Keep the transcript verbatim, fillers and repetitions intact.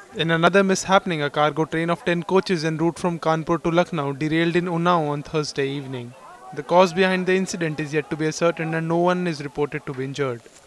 In another mishappening, a cargo train of ten coaches en route from Kanpur to Lucknow derailed in Unnao on Thursday evening. The cause behind the incident is yet to be ascertained and no one is reported to be injured.